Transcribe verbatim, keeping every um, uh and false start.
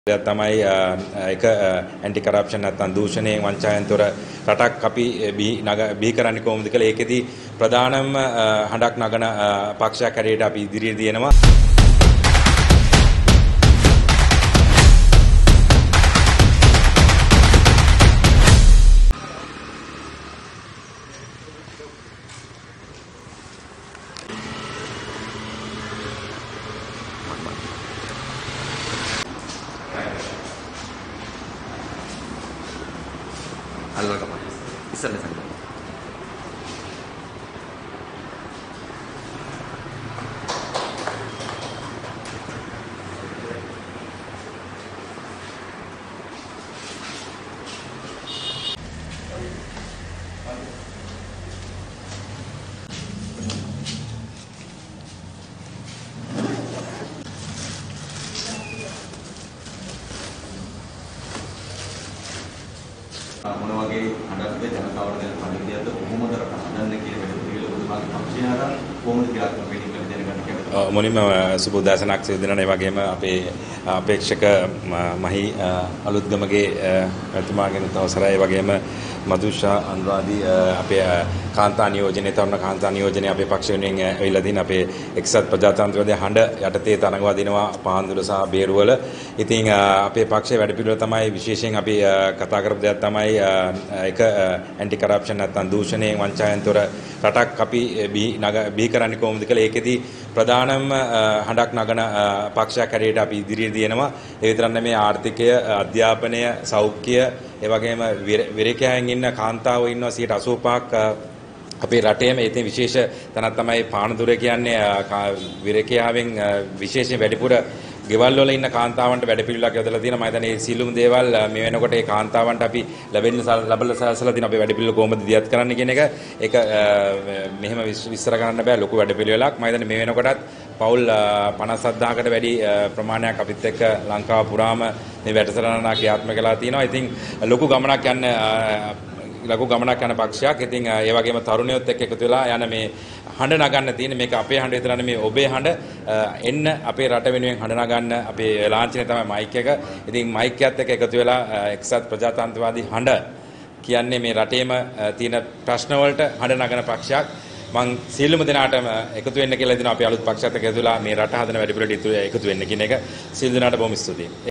තමයි එක aunty corruption නැත්නම් දූෂණයෙන් වංචාවෙන් තොර රටක් අපි බිහි කරන්නේ කොහොමද කියලා ඒකෙදි ප්‍රධානම හඬක් නගන පක්ෂයක් හැටියට අපි ඉදිරියේ දිනනවා. Algo más. Isso é legal. මොන වගේ හඬක්ද ජනතාවට දෙන පරිදියද කොහොමද හදන්න කියන වැඩපිළිවෙල ඔබතුමාගේ පක්ෂය හරහා කොහොමද ක්‍රියාත්මක වෙන්නේ කියලා දැනගන්න කැමතියි. මුලින්ම සුබ උදෑසනක් සිදු වෙනවා. ඒ වගේම අපේ අපේක්ෂක මහි අලුත්ගමගේ එතුමාගෙන් අවසරයි. ඒ වගේම මදුෂා අනුරාදී අපේ කාන්තා නියෝජනයේ තරුණ කාන්තා නියෝජනයේ අපේ පක්ෂ වෙනුවෙන් ඇවිල්ලා දින අපේ එක්සත් ප්‍රජාතන්ත්‍රවාදී හඬ යටතේ තරඟවා දිනවා පාන්දුර සහ බේරුවල. ඉතින් අපේ පක්ෂයේ වැඩපිළිවෙල තමයි විශේෂයෙන් අපි කතා කරපු දෙයක් තමයි එක ඇන්ටි කරප්ෂන් නැත්නම් දූෂණයෙන් වංචාවෙන් තොර රටක් අපි බිහි කරන්නේ කොහොමද කියලා ඒකෙදි ප්‍රධානම හඬක් නගන පක්ෂයක් හැටියට අපි ඉදිරියේ දිනනවා. ඒ විතරක් නෙමෙයි ආර්ථිකය, අධ්‍යාපනය, සෞඛ්‍ය, ඒ වගේම විරේකයන් ඉන්න කාන්තාවෝ ඉන්නවා සියයට අසූපක් අපේ රටේම. ඒතේ විශේෂ තැනක් තමයි පානදුර කියන්නේ. විරේකයාවෙන් විශේෂයෙන් වැඩිපුර ගෙවල් වල ඉන්න කාන්තාවන්ට වැඩපිළිවෙලක් යොදලා තියෙනවා. මම හිතන්නේ මේ සියලුම දේවල් මේ වෙනකොට ඒ කාන්තාවන්ට අපි ලැබෙන්න ලැබලා සලසලා තියෙන අපේ වැඩපිළිවෙල කොහොමද දියත් කරන්න කියන එක ඒක මෙහෙම විස්තර කරන්න බෑ. ලොකු වැඩපිළිවෙලක්. මම හිතන්නේ මේ වෙනකොටත් පවුල් පනස් හදාහකට වැඩි ප්‍රමාණයක් අපිත් එක්ක ලංකාව පුරාම මේ වැඩසටහන ක්‍රියාත්මක කරලා තියෙනවා. ඉතින් ලොකු ගමනක් යන ලඝු ගමනක් යන පක්ෂයක්. ඉතින් ඒ වගේම තරුණයොත් එක්ක එකතු වෙලා යන මේ හඬ නගන්න තියෙන මේක අපේ හඬ විතර නෙමෙයි ඔබේ හඬ එන්න අපේ රට වෙනුවෙන් හඬ නගන්න අපේ ලාංඡනය තමයි මයික් එක. ඉතින් මයික් එකත් එක්ක එකතු වෙලා එක්සත් ප්‍රජාතන්ත්‍රවාදී හඬ කියන්නේ මේ රටේම තියෙන ප්‍රශ්න වලට හඬ නගන පක්ෂයක්. මං සියලුම දෙනාටම එකතු වෙන්න කියලා දෙනවා අපේ අලුත් පක්ෂයත් එක්ක එකතු වෙලා මේ රට හදන වැඩ පිළිවෙලට එකතු වෙන්න කියන එක සියලු දෙනාට බොහොම ස්තුතියි.